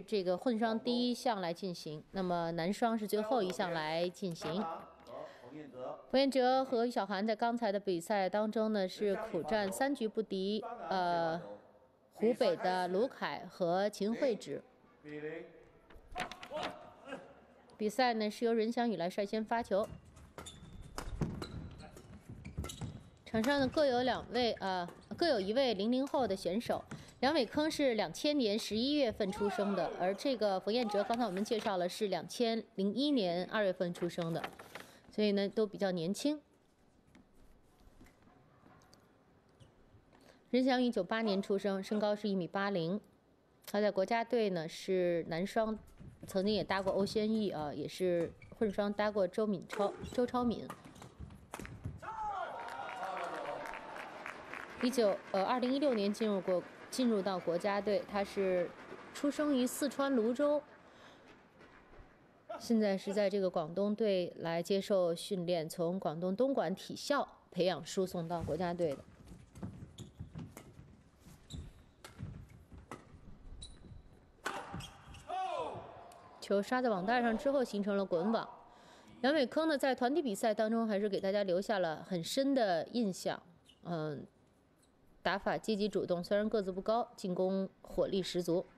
这个混双第一项来进行，那么男双是最后一项来进行。冯彦哲和于小涵在刚才的比赛当中呢是苦战3局不敌，湖北的卢凯和秦慧芷。比赛呢是由任翔宇来率先发球。 场上呢各有一位00后的选手，梁伟铿是2000年11月份出生的，而这个冯彦哲刚才我们介绍了是2001年2月份出生的，所以呢都比较年轻。任翔宇98年出生，身高是1.80米，他在国家队呢是男双，曾经也搭过欧轩逸啊，也是混双搭过周超敏。 2016年进入到国家队，他是出生于四川泸州，现在是在这个广东队来接受训练，从广东东莞体校培养输送到国家队的。球刷在网带上之后形成了滚网。梁伟铿呢，在团体比赛当中还是给大家留下了很深的印象，打法积极主动，虽然个子不高，进攻火力十足。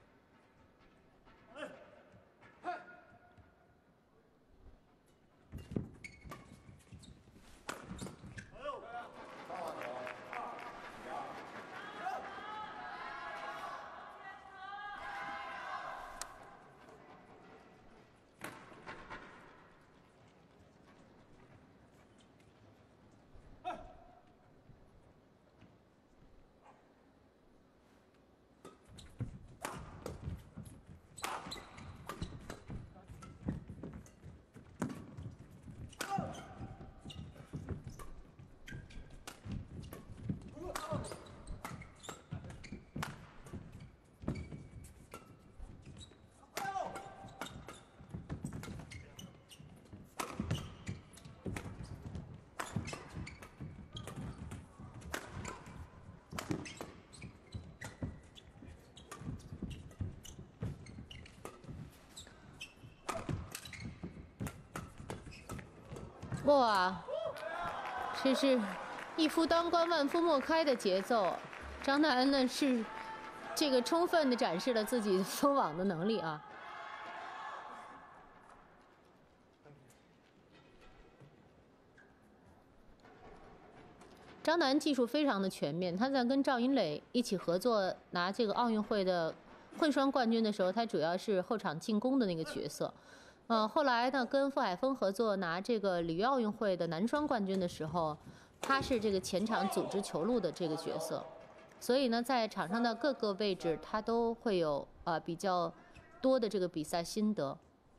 哇，这是一夫当关万夫莫开的节奏。张大恩呢是这个充分的展示了自己封网的能力啊。张楠技术非常的全面，他在跟赵银磊一起合作拿这个奥运会的混双冠军的时候，他主要是后场进攻的那个角色。后来呢，跟傅海峰合作拿这个里约奥运会的男双冠军的时候，他是这个前场组织球路的这个角色，所以呢，在场上的各个位置，他都会有比较多的这个比赛心得。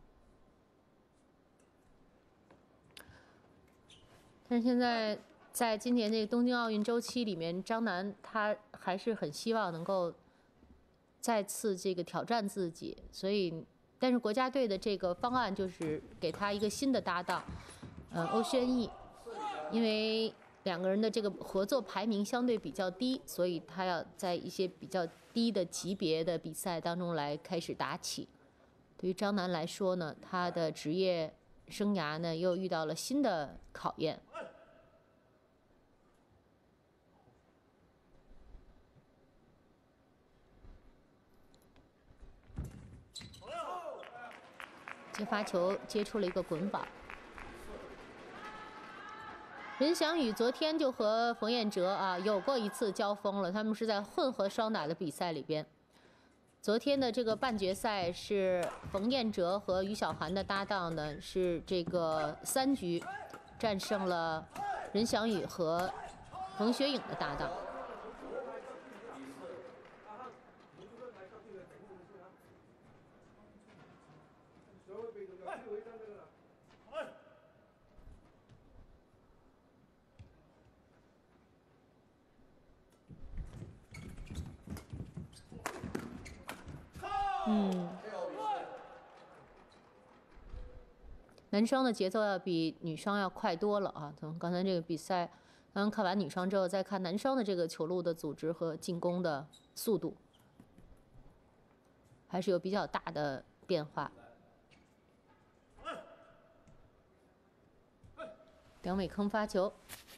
但是现在在今年这个东京奥运周期里面，张楠他还是很希望能够再次这个挑战自己，所以。 但是国家队的这个方案就是给他一个新的搭档，欧轩逸，因为2个人的这个合作排名相对比较低，所以他要在一些比较低的级别的比赛当中来开始打起。对于张楠来说呢，他的职业生涯呢又遇到了新的考验。 接发球接出了一个滚网。任翔宇昨天就和冯彦哲有过一次交锋了，他们是在混合双打的比赛里边。昨天的这个半决赛是冯彦哲和于小涵的搭档呢，是这个3局战胜了任翔宇和冯雪颖的搭档。 男双的节奏要比女双要快多了啊！从刚才这个比赛，刚刚看完女双之后，再看男双的这个球路的组织和进攻的速度。 还是有比较大的变化。梁伟铿发球。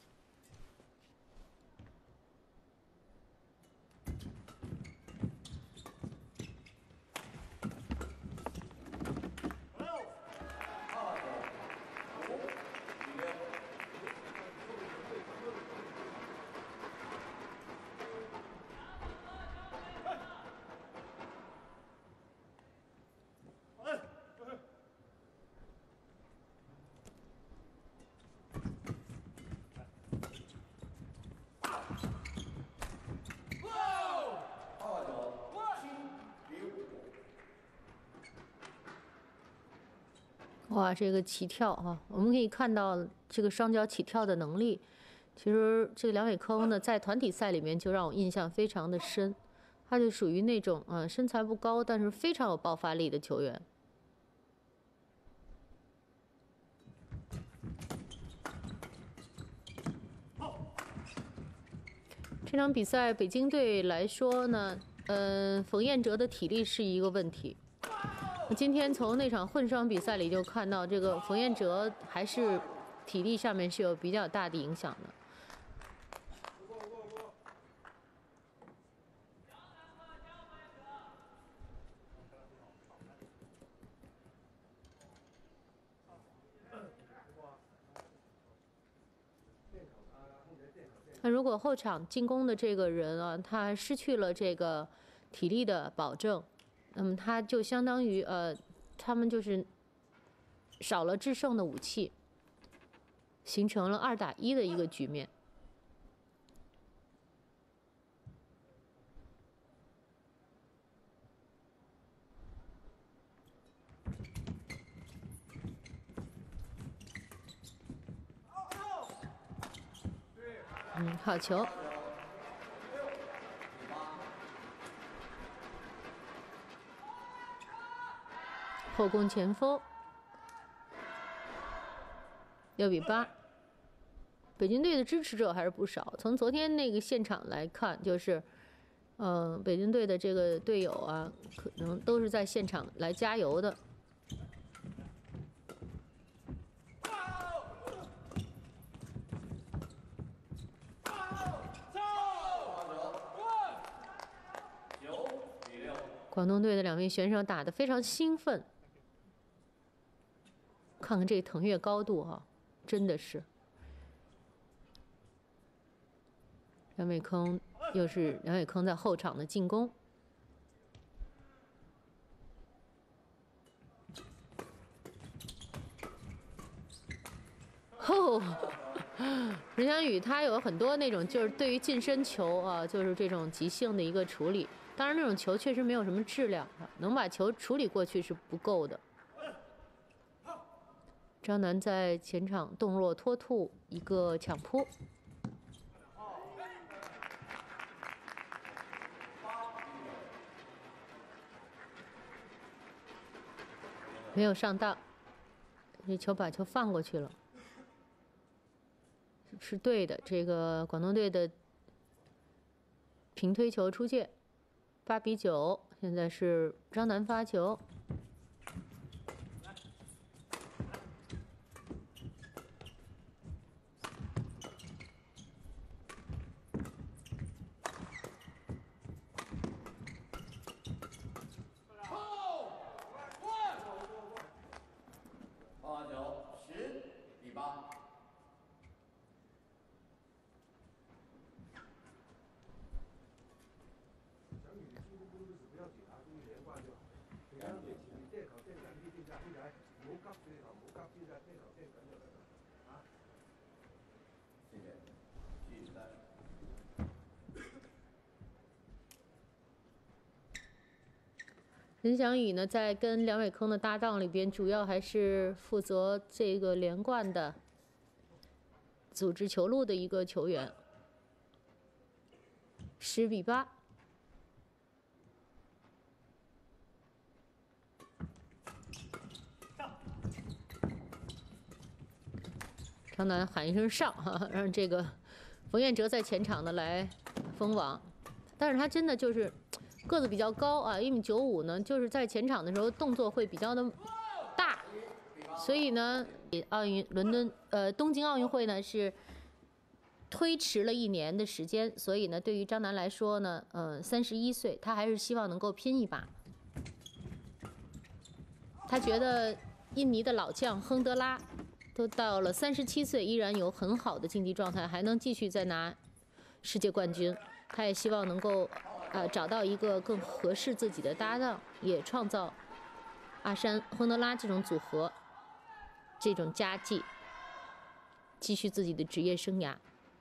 哇，这个起跳啊，我们可以看到这个双脚起跳的能力。其实这个梁伟铿呢，在团体赛里面就让我印象非常的深，他就属于那种身材不高，但是非常有爆发力的球员。这场比赛北京队来说呢，冯彦哲的体力是一个问题。今天从那场混双比赛里就看到，这个冯彦哲还是体力上面是有比较大的影响的。那如果后场进攻的这个人啊，他失去了这个体力的保证，那么他就相当于他们就是少了制胜的武器，形成了2打1的一个局面。好球。后攻前锋，6比8。北京队的支持者还是不少。从昨天那个现场来看，就是，北京队的这个队友啊，可能都是在现场来加油的。广东队的2位选手打得非常兴奋，看看这个腾跃高度哈，真的是。梁伟铿又是梁伟铿在后场的进攻。哦，任翔宇他有很多那种就是对于近身球啊，就是这种即兴的一个处理。当然，那种球确实没有什么质量，能把球处理过去是不够的。张楠在前场动若脱兔，一个抢扑。没有上当，这球把球放过去了，是对的。这个广东队的平推球出界。8比9，现在是张楠发球。任翔宇呢，在跟梁伟铿的搭档里边，主要还是负责这个连贯的组织球路的一个球员。10比8。张楠喊一声上哈，让这个冯彦哲在前场的来封网，但是他真的就是个子比较高啊，1.95米呢，就是在前场的时候动作会比较的大，所以呢，东京奥运会呢是推迟了1年的时间，所以呢，对于张楠来说呢，31岁，他还是希望能够拼一把。他觉得印尼的老将亨德拉都到了37岁，依然有很好的竞技状态，还能继续再拿世界冠军。他也希望能够找到一个更合适自己的搭档，也创造阿山、亨德拉这种组合，这种佳绩，继续自己的职业生涯。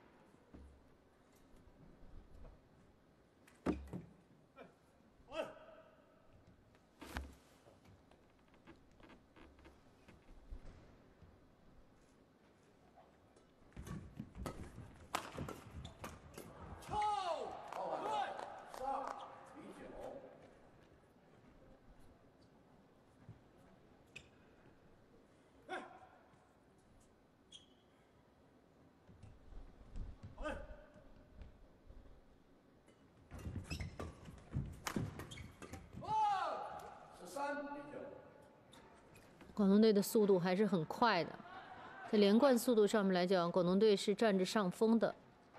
广东队的速度还是很快的，在连贯速度上面来讲，广东队是占着上风的。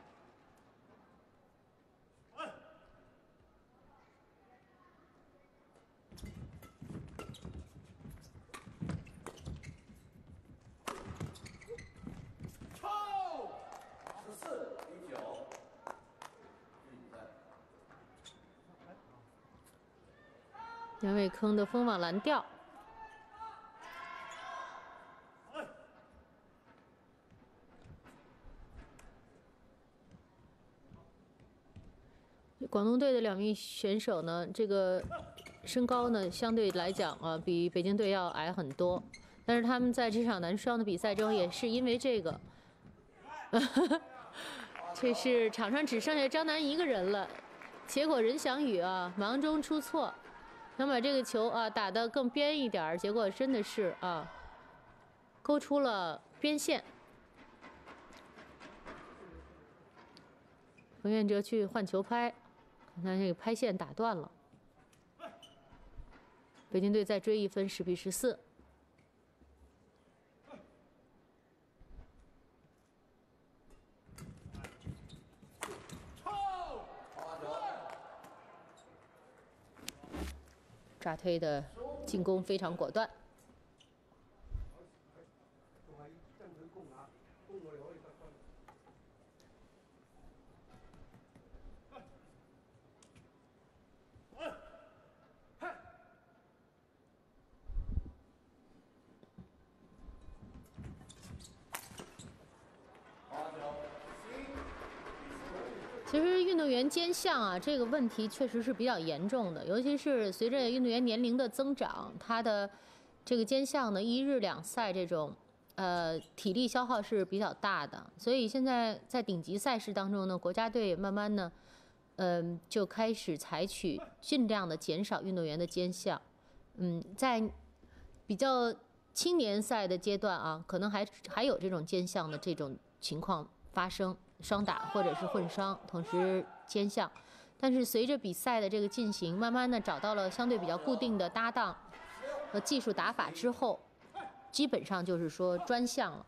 杨伟坑的封网拦吊。广东队的2名选手呢，这个身高呢相对来讲比北京队要矮很多，但是他们在这场男双的比赛中也是因为这个，这是场上只剩下张楠一个人了，结果任翔宇忙中出错，想把这个球打得更边一点，结果真的是勾出了边线。冯彦哲去换球拍。那这个拍线打断了，北京队再追1分，10比14。炸推的进攻非常果断。其实运动员肩项这个问题确实是比较严重的，尤其是随着运动员年龄的增长，他的这个肩项呢1日2赛这种体力消耗是比较大的，所以现在在顶级赛事当中呢，国家队也慢慢呢就开始采取尽量的减少运动员的肩项。在比较青年赛的阶段可能还有这种肩项的这种情况发生。双打或者是混双，同时肩项，但是随着比赛的这个进行，慢慢的找到了相对比较固定的搭档和技术打法之后，基本上就是说专项了。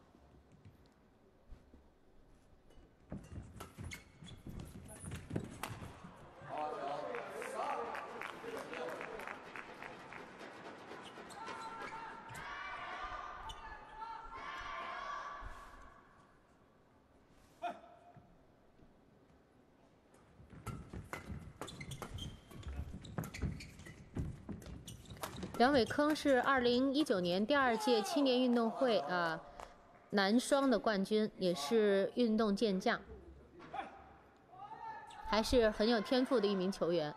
梁伟坑是2019年第2届青年运动会男双的冠军，也是运动健将，还是很有天赋的一名球员。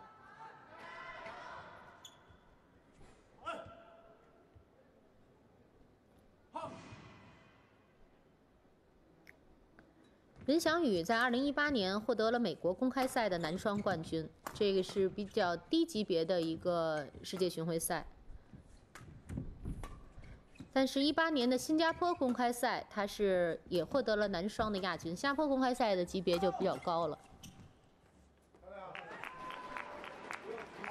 任翔宇在2018年获得了美国公开赛的男双冠军，这个是比较低级别的一个世界巡回赛。但是18年的新加坡公开赛，他是也获得了男双的亚军。新加坡公开赛的级别就比较高了。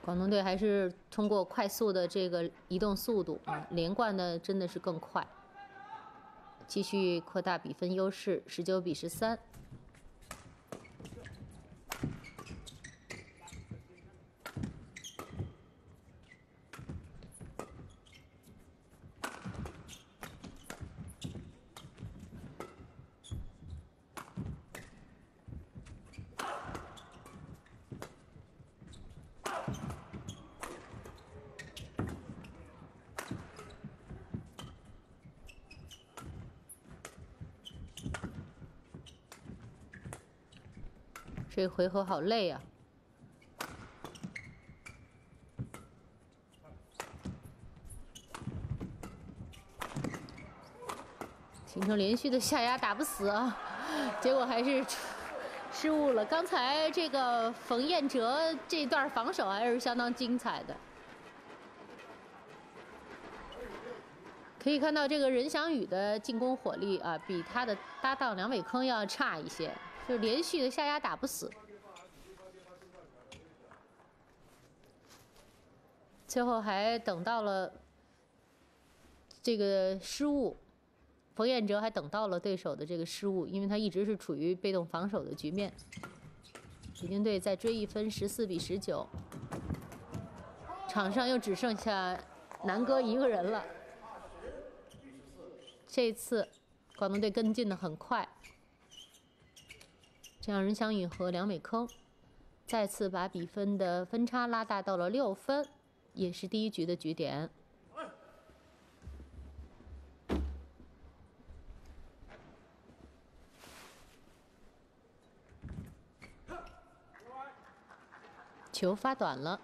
广东队还是通过快速的这个移动速度啊，连贯的真的是更快，继续扩大比分优势，19比13。这回合好累啊！形成连续的下压打不死啊，结果还是失误了。刚才这个冯彦哲这段防守还是相当精彩的。可以看到这个任翔宇的进攻火力啊，比他的搭档梁伟铿要差一些，就连续的下压打不死。最后还等到了这个失误，冯彦哲还等到了对手的这个失误，因为他一直是处于被动防守的局面。北京队再追1分，14比19。场上又只剩下南哥一个人了。这次广东队跟进的很快，这样任翔宇和梁伟铿再次把比分的分差拉大到了6分，也是第一局的局点。球发短了。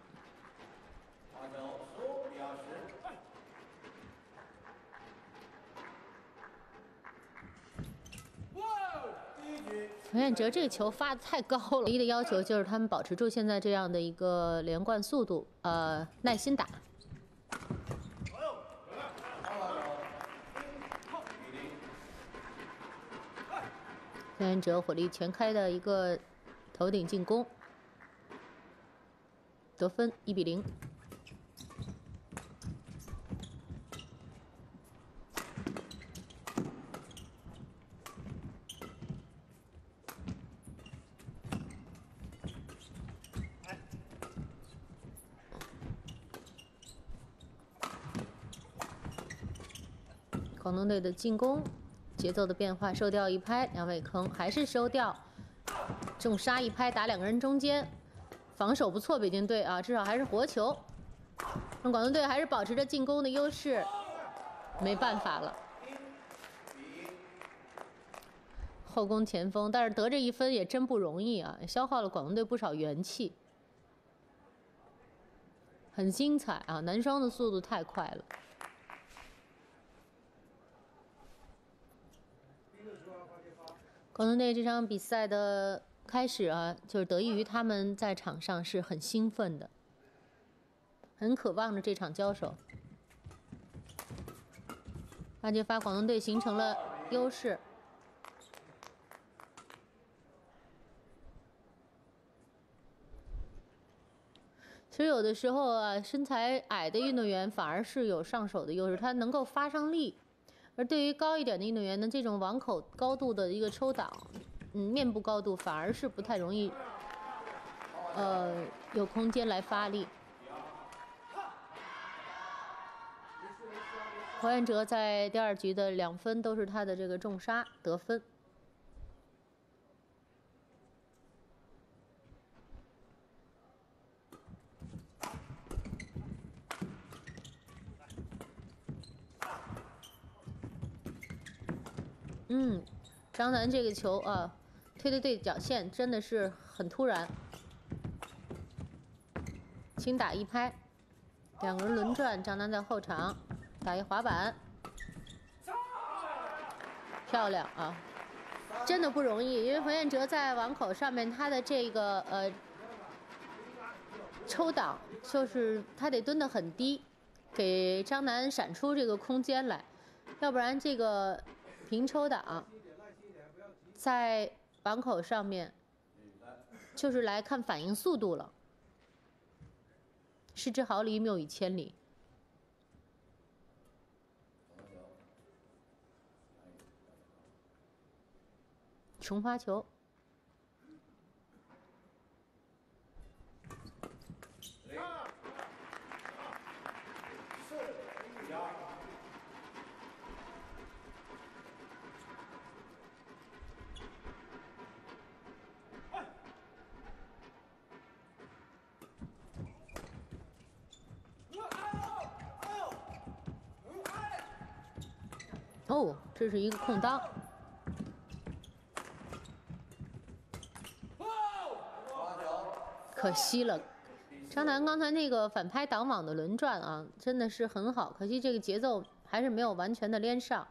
冯彦哲这个球发的太高了，唯一的要求就是他们保持住现在这样的一个连贯速度，耐心打。冯彦哲火力全开的一个头顶进攻，得分1比0。广东队的进攻节奏的变化，收掉一拍，梁伟铿还是收掉，重杀一拍打2个人中间，防守不错，北京队啊，至少还是活球。那广东队还是保持着进攻的优势，没办法了，后攻前锋，但是得这1分也真不容易啊，消耗了广东队不少元气。很精彩啊，男双的速度太快了。广东队这场比赛的开始啊，就是得益于他们在场上是很兴奋的，很渴望着这场交手。八节发广东队形成了优势。其实有的时候啊，身材矮的运动员反而是有上手的优势，他能够发上力。而对于高一点的运动员呢，这种网口高度的一个抽挡，面部高度反而是不太容易，有空间来发力。侯彦哲在第2局的2分都是他的这个重杀得分。张楠这个球啊，推的对角线真的是很突然，轻打一拍，2个人轮转，张楠在后场打一滑板，漂亮啊！真的不容易，因为冯彦哲在网口上面，他的这个抽挡就是他得蹲得很低，给张楠闪出这个空间来，要不然这个平抽挡在网口上面就是来看反应速度了。 失之毫厘，谬以千里。重发球。哦，这是一个空当。可惜了，张楠刚才那个反拍挡网的轮转啊，真的是很好，可惜这个节奏还是没有完全的连上。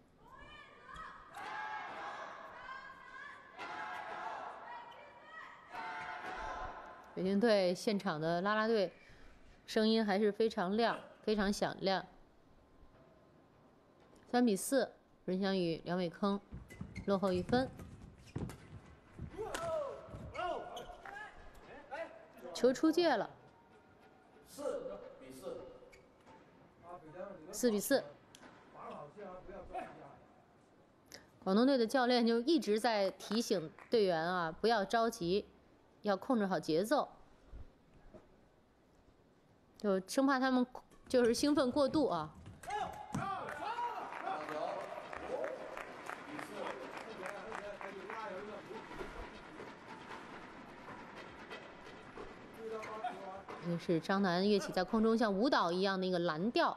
北京队现场的啦啦队声音还是非常亮，非常响亮。3比4，任翔宇、梁伟铿落后1分。球出界了。4比4。广东队的教练就一直在提醒队员啊，不要着急，要控制好节奏，就生怕他们就是兴奋过度啊。这是张楠跃起在空中像舞蹈一样的一个蓝调。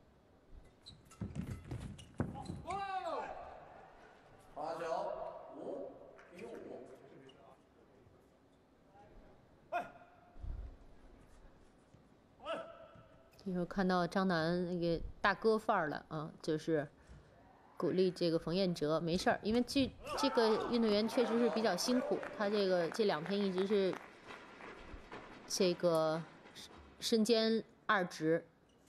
这时候看到张楠那个大哥范儿了啊，就是鼓励这个冯彦哲没事儿，因为这个运动员确实是比较辛苦，他这2天一直是这个身兼2职。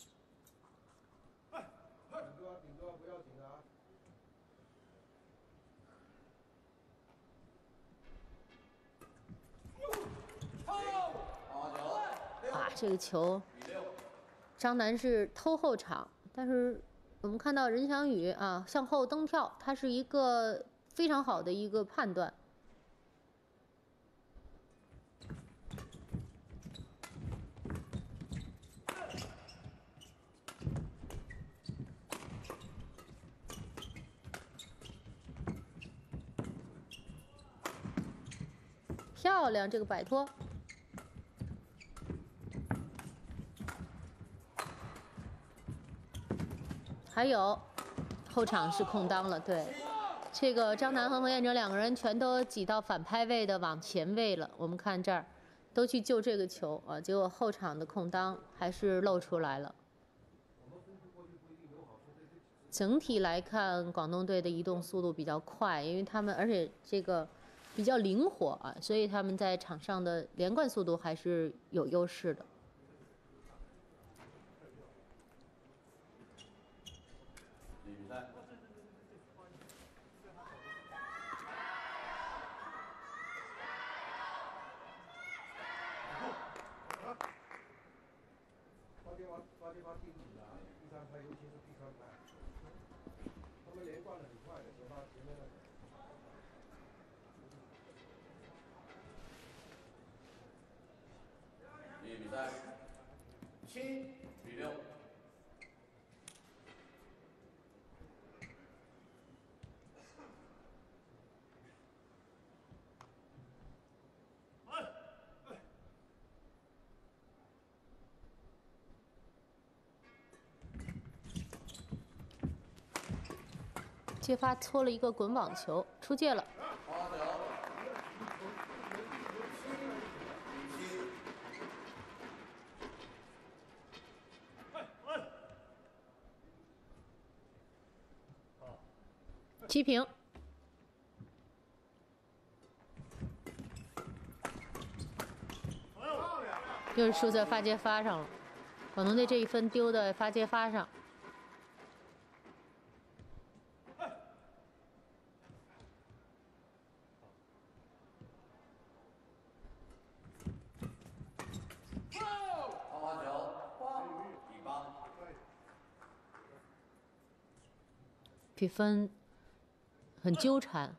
啊，这个球，张楠是偷后场，但是我们看到任翔宇啊向后蹬跳，他是一个非常好的一个判断。漂亮，这个摆脱。还有后场是空当了，对，这个张楠和冯彦哲2个人全都挤到反拍位的往前位了。我们看这儿，都去救这个球啊，结果后场的空当还是露出来了。整体来看，广东队的移动速度比较快，因为他们而且这个比较灵活啊，所以他们在场上的连贯速度还是有优势的。 7比6。 接发搓了一个滚网球，出界了。7平。又是输在发接发上了，广东队这1分丢在发接发上。 比分很纠缠。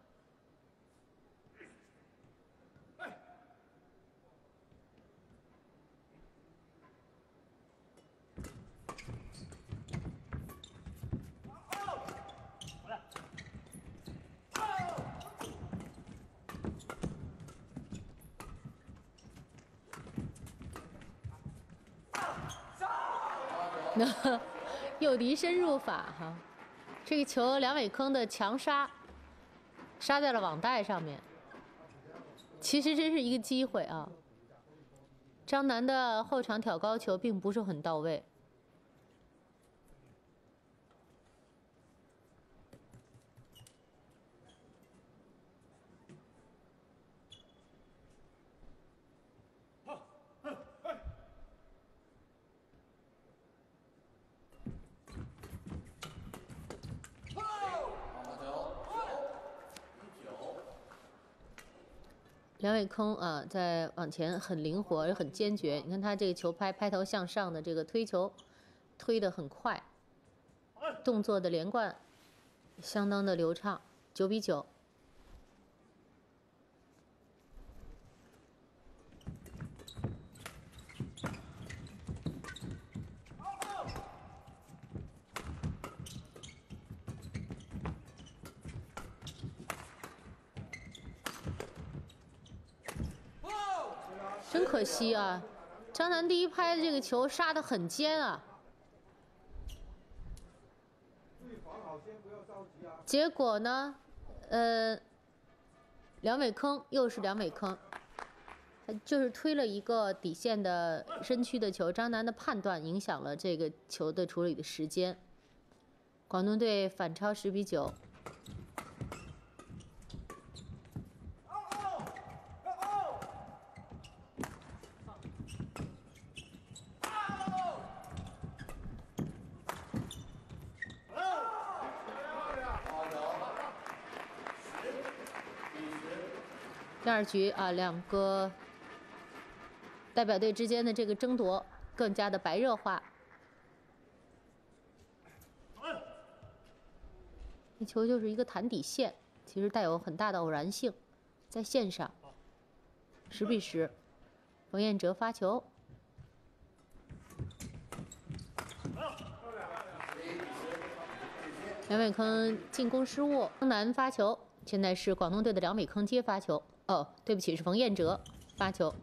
诱敌深入法哈，这个球梁伟铿的强杀，杀在了网带上面。其实真是一个机会啊！张楠的后场挑高球并不是很到位。梁伟铿啊，在往前很灵活，也很坚决。你看他这个球拍头向上的这个推球，推得很快，动作的连贯相当的流畅。9比9。真可惜啊，张楠第一拍的这个球杀得很尖啊，结果呢，梁伟铿又是梁伟铿，就是推了一个底线的身躯的球，张楠的判断影响了这个球的处理的时间。广东队反超10比9。第2局啊，两个代表队之间的这个争夺更加的白热化。这球就是一个弹底线，其实带有很大的偶然性，在线上10比10，冯彦哲发球。梁伟铿进攻失误，张楠发球，现在是广东队的梁伟铿接发球。哦，对不起，是冯彦哲发球。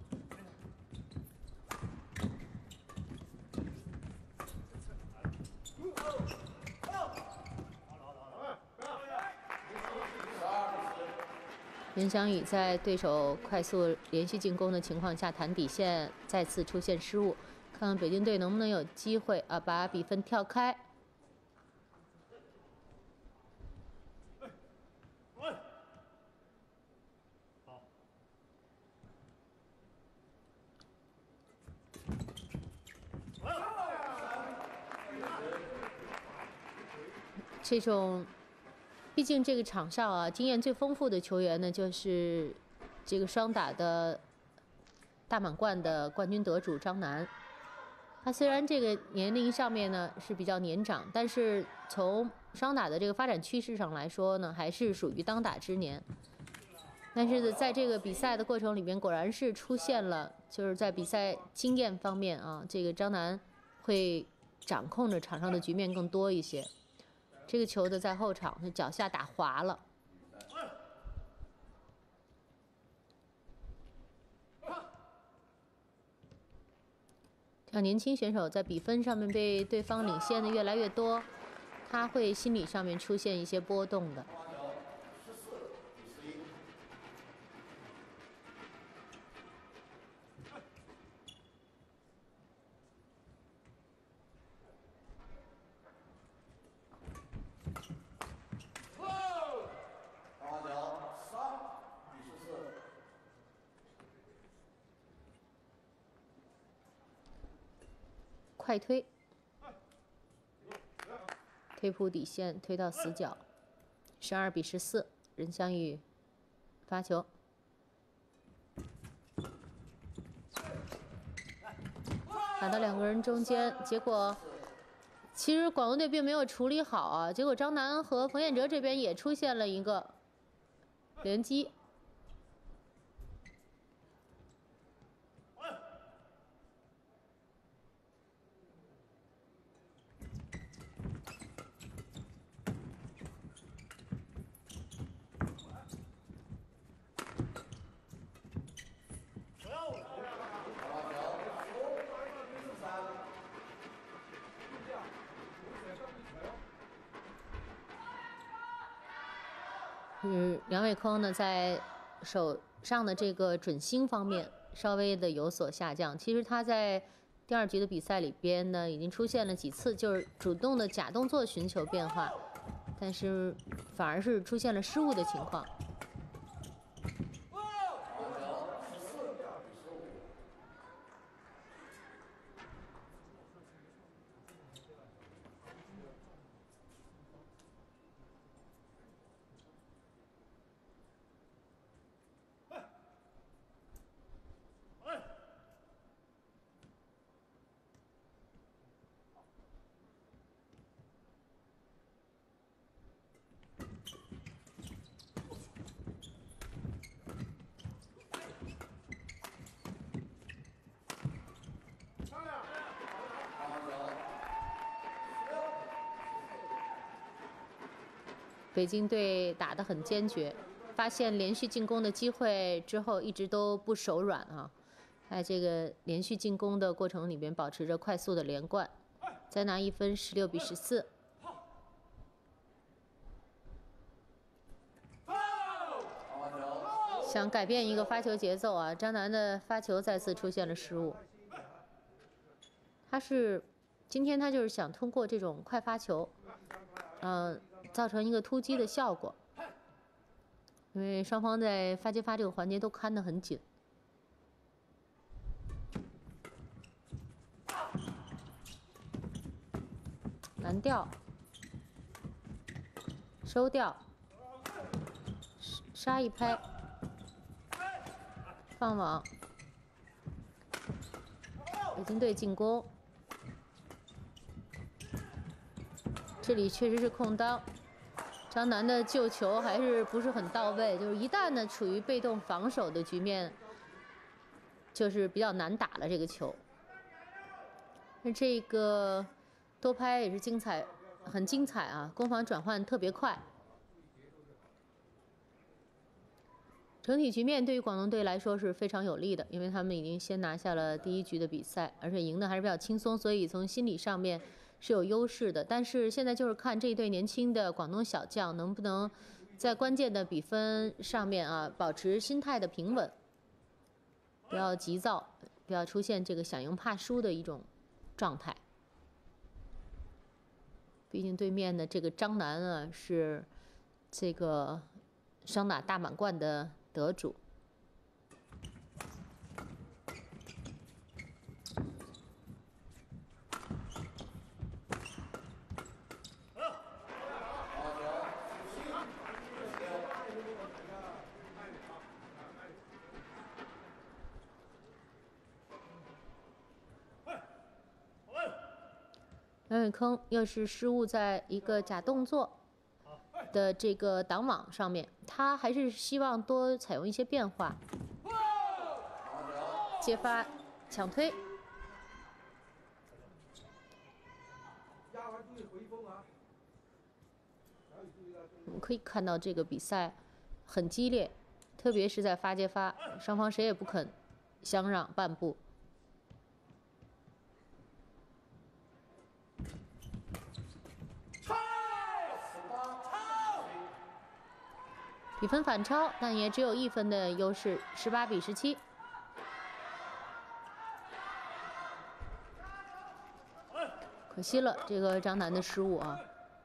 任翔宇在对手快速连续进攻的情况下弹底线，再次出现失误，看看北京队能不能有机会啊把比分跳开。这种，毕竟这个场上啊，经验最丰富的球员呢，就是这个双打的大满贯的冠军得主张楠。他虽然这个年龄上面呢是比较年长，但是从双打的这个发展趋势上来说呢，还是属于当打之年。但是在这个比赛的过程里面，果然是出现了，就是在比赛经验方面啊，这个张楠会掌控着场上的局面更多一些。这个球的在后场，他脚下打滑了。像年轻选手在比分上面被对方领先的越来越多，他会心理上面出现一些波动的。快推，推扑底线，推到死角，12比14，任翔宇发球。打到2个人中间，结果其实广东队并没有处理好啊，结果张楠和冯彦哲这边也出现了一个连击。梁伟铿呢，在手上的这个准星方面稍微的有所下降。其实他在第2局的比赛里边呢，已经出现了几次就是主动的假动作寻求变化，但是反而是出现了失误的情况。北京队打得很坚决，发现连续进攻的机会之后，一直都不手软啊，在这个连续进攻的过程里边，保持着快速的连贯，再拿1分，16比14。想改变一个发球节奏啊，张楠的发球再次出现了失误。今天他就是想通过这种快发球，造成一个突击的效果，因为双方在发接发这个环节都看得很紧。拦吊，收吊，杀一拍，放网，北京队进攻。这里确实是空当，张楠的救球还是不是很到位，就是一旦呢处于被动防守的局面，就是比较难打了这个球。那这个多拍也是精彩，很精彩啊，攻防转换特别快。整体局面对于广东队来说是非常有利的，因为他们已经先拿下了第1局的比赛，而且赢得还是比较轻松，所以从心理上面是有优势的。但是现在就是看这一对年轻的广东小将能不能在关键的比分上面啊保持心态的平稳，不要急躁，不要出现这个想赢怕输的一种状态。毕竟对面的这个张楠啊是这个双打大满贯的得主。梁伟铿又是失误在一个假动作的这个挡网上面，他还是希望多采用一些变化。接发，抢推。我们可以看到这个比赛很激烈，特别是在发接发，双方谁也不肯相让半步。比分反超，但也只有1分的优势，18比17。可惜了这个张楠的失误啊。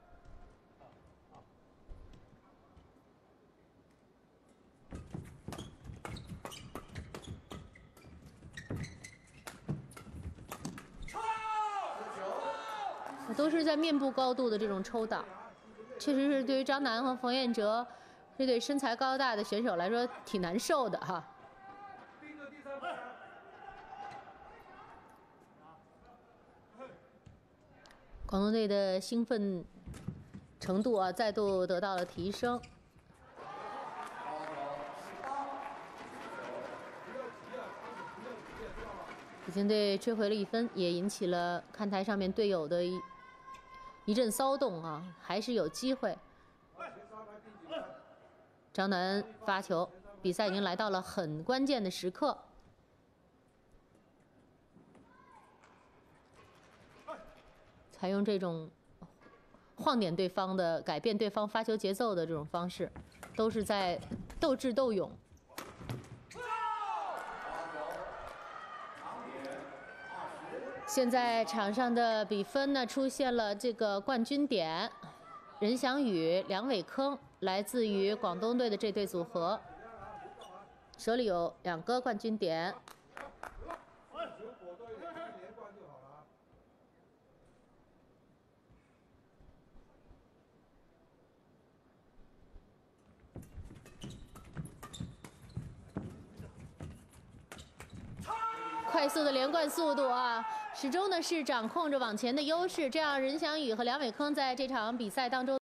都是在面部高度的这种抽挡，确实是对于张楠和冯彦哲这对身材高大的选手来说挺难受的哈。 广东队的兴奋程度啊，再度得到了提升。北京队追回了1分，也引起了看台上面队友的一阵骚动啊，还是有机会。张楠发球，比赛已经来到了很关键的时刻。采用这种晃点对方的、改变对方发球节奏的这种方式，都是在斗智斗勇。现在场上的比分呢，出现了这个冠军点，任翔宇、梁伟铿来自于广东队的这对组合，手里有2个冠军点。快速的连贯速度啊，始终呢是掌控着网前的优势，这样任翔宇和梁伟铿在这场比赛当中。